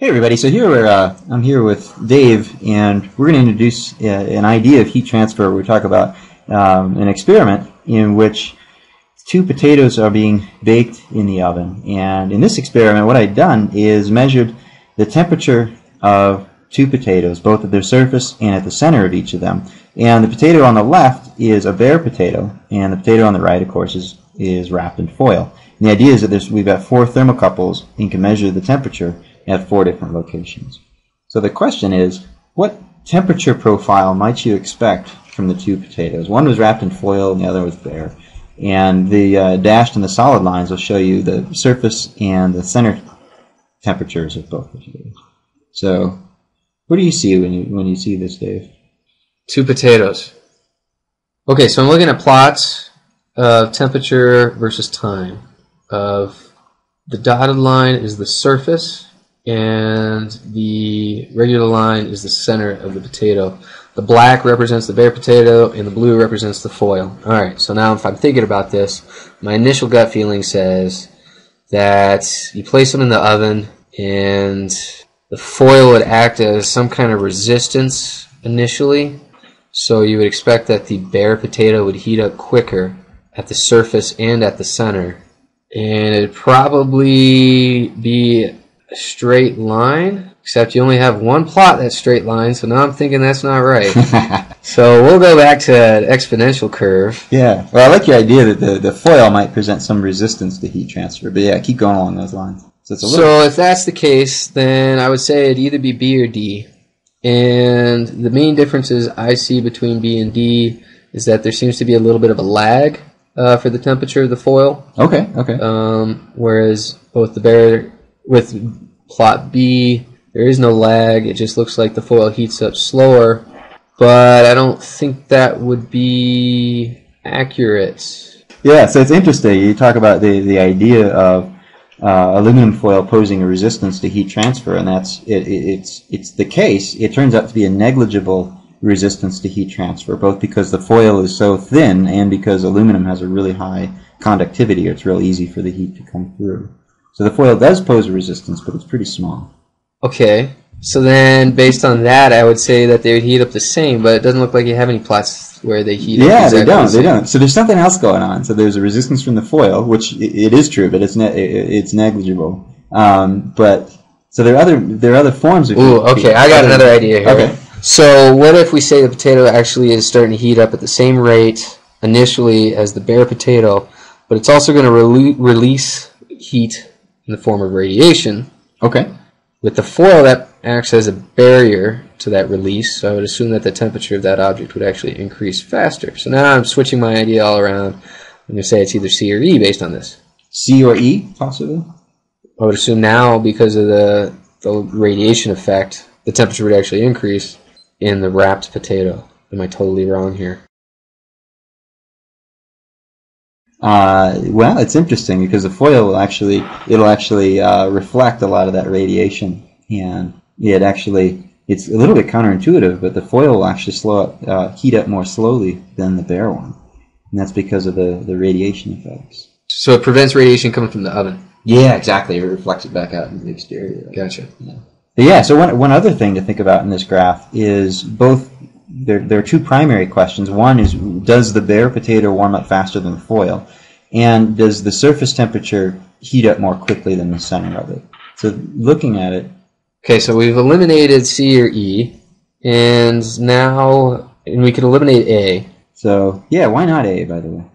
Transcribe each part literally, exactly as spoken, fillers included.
Hey everybody, so here we're, uh, I'm here with Dave, and we're going to introduce uh, an idea of heat transfer. We're talking about um, an experiment in which two potatoes are being baked in the oven. And in this experiment, what I've done is measured the temperature of two potatoes, both at their surface and at the center of each of them. And the potato on the left is a bare potato, and the potato on the right, of course, is, is wrapped in foil. And the idea is that there's, we've got four thermocouples and can measure the temperature at four different locations. So the question is, what temperature profile might you expect from the two potatoes? One was wrapped in foil and the other was bare. And the uh, dashed and the solid lines will show you the surface and the center temperatures of both potatoes. So what do you see when you, when you see this, Dave? Two potatoes. Okay, so I'm looking at plots of temperature versus time. Of the dotted line is the surface, and the regular line is the center of the potato. The black represents the bare potato, and the blue represents the foil. Alright, so now if I'm thinking about this, my initial gut feeling says that you place them in the oven, and the foil would act as some kind of resistance initially. So you would expect that the bare potato would heat up quicker at the surface and at the center. And it'd probably be a straight line, except you only have one plot that's straight line, so now I'm thinking that's not right. So we'll go back to an exponential curve. Yeah, well, I like your idea that the, the foil might present some resistance to heat transfer, but yeah, keep going along those lines. So, it's a little so if that's the case, then I would say it'd either be B or D. And the main differences I see between B and D is that there seems to be a little bit of a lag uh, for the temperature of the foil. Okay, okay. Um, whereas both the bare, with plot B, there is no lag. It just looks like the foil heats up slower. But I don't think that would be accurate. Yeah, so it's interesting. You talk about the, the idea of uh, aluminum foil posing a resistance to heat transfer, and that's it, it, it's it's the case. It turns out to be a negligible resistance to heat transfer, both because the foil is so thin and because aluminum has a really high conductivity. It's real easy for the heat to come through. So the foil does pose a resistance, but it's pretty small. Okay, so then based on that, I would say that they would heat up the same, but it doesn't look like you have any plots where they heat up Yeah, exactly they don't. the same. They don't. So there's something else going on. So there's a resistance from the foil, which it is true, but it's ne it's negligible. Um, but so there are other there are other forms of. Ooh, heat. okay, I got another idea here. Okay. So what if we say the potato actually is starting to heat up at the same rate initially as the bare potato, but it's also going to rele release heat in the form of radiation. Okay. With the foil, that acts as a barrier to that release, so I would assume that the temperature of that object would actually increase faster. So now I'm switching my idea all around. I'm going to say it's either C or E based on this. C or E, possibly? I would assume now, because of the, the radiation effect, the temperature would actually increase in the wrapped potato. Am I totally wrong here? Uh, well, it's interesting because the foil will actually it'll actually uh, reflect a lot of that radiation, and it actually it's a little bit counterintuitive, but the foil will actually slow up, uh, heat up more slowly than the bare one, and that's because of the the radiation effects. So it prevents radiation coming from the oven. Yeah, exactly. It reflects it back out in the exterior. Gotcha. Yeah. But yeah. So one one other thing to think about in this graph is both. There, there are two primary questions. One is, does the bare potato warm up faster than the foil? And does the surface temperature heat up more quickly than the center of it? So looking at it... Okay, so we've eliminated C or E, and now and we can eliminate A. So, yeah, why not A, by the way?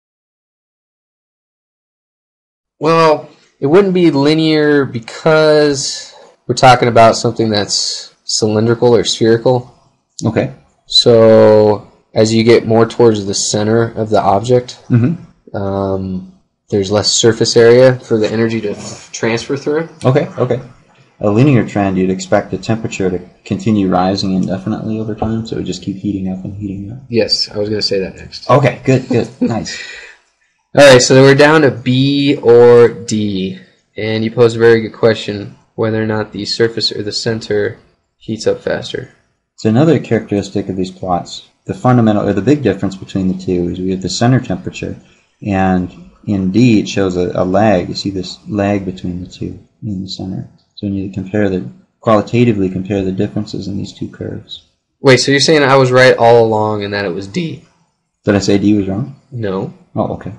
Well, it wouldn't be linear because we're talking about something that's cylindrical or spherical. Okay. So as you get more towards the center of the object, mm-hmm. um, there's less surface area for the energy to transfer through. Okay, okay. A linear trend, you'd expect the temperature to continue rising indefinitely over time, so it would just keep heating up and heating up. Yes, I was going to say that next. Okay, good, good, nice. All right, so we're down to B or D, and you posed a very good question, whether or not the surface or the center heats up faster. So another characteristic of these plots, the fundamental or the big difference between the two is we have the center temperature, and in D it shows a, a lag. You see this lag between the two in the center. So we need to compare the qualitatively compare the differences in these two curves. Wait, so you're saying I was right all along and that it was D? Did I say D was wrong? No. Oh, okay.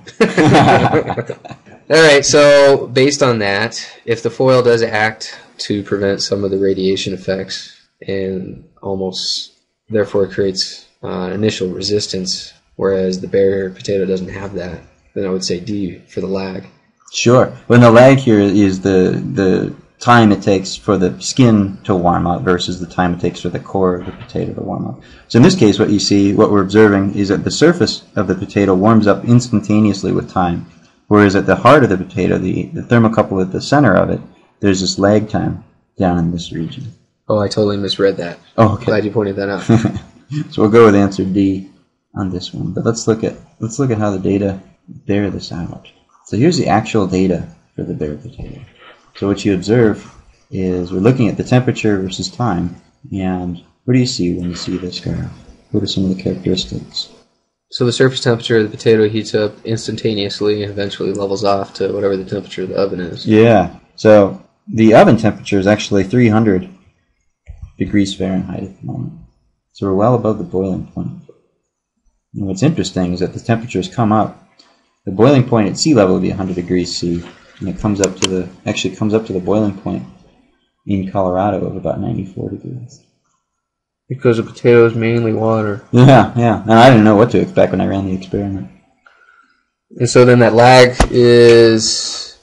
All right, so based on that, if the foil does act to prevent some of the radiation effects and almost therefore creates uh, initial resistance, whereas the bare potato doesn't have that, then I would say D for the lag. Sure. When the lag here is the the time it takes for the skin to warm up versus the time it takes for the core of the potato to warm up. So in this case, what you see, what we're observing, is that the surface of the potato warms up instantaneously with time, whereas at the heart of the potato, the, the thermocouple at the center of it, there's this lag time down in this region. Oh, I totally misread that. Oh, okay. Glad you pointed that out. So we'll go with answer D on this one. But let's look at let's look at how the data bear this out. So here's the actual data for the bare potato. So what you observe is we're looking at the temperature versus time, and what do you see when you see this graph? What are some of the characteristics? So the surface temperature of the potato heats up instantaneously and eventually levels off to whatever the temperature of the oven is. Yeah. So the oven temperature is actually three hundred degrees Fahrenheit at the moment. So we're well above the boiling point. And what's interesting is that the temperatures come up. The boiling point at sea level would be one hundred degrees C, and it comes up to the actually comes up to the boiling point in Colorado of about ninety-four degrees. Because the potato is mainly water. Yeah, yeah. And I didn't know what to expect when I ran the experiment. And so then that lag is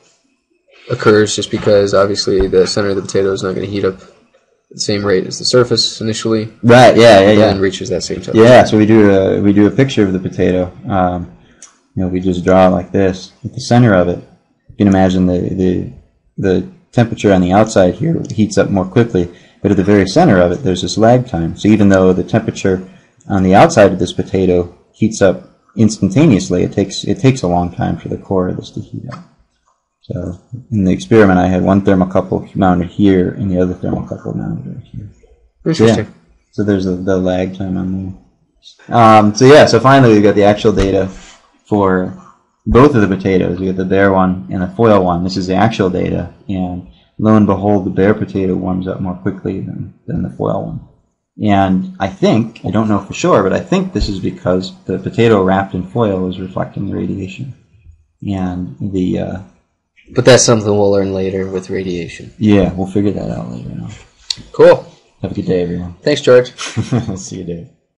occurs just because obviously the center of the potato is not going to heat up at the same rate as the surface initially. Right. Yeah. Yeah. And yeah. then reaches that same temperature. Yeah. So we do a we do a picture of the potato. Um, you know, we just draw it like this. At the center of it, you can imagine the the the temperature on the outside here heats up more quickly. But at the very center of it, there's this lag time. So even though the temperature on the outside of this potato heats up instantaneously, it takes it takes a long time for the core of this to heat up. So in the experiment, I had one thermocouple mounted here and the other thermocouple mounted right here. Interesting. Yeah. So there's a, the lag time on there. Um, so yeah, so finally we got the actual data for both of the potatoes. We got the bare one and the foil one. This is the actual data, and lo and behold, the bare potato warms up more quickly than, than the foil one. And I think, I don't know for sure, but I think this is because the potato wrapped in foil is reflecting the radiation. And the... Uh, but that's something we'll learn later with radiation. Yeah, we'll figure that out later on. Cool. Have a good day, everyone. Thanks, George. See you, Dave.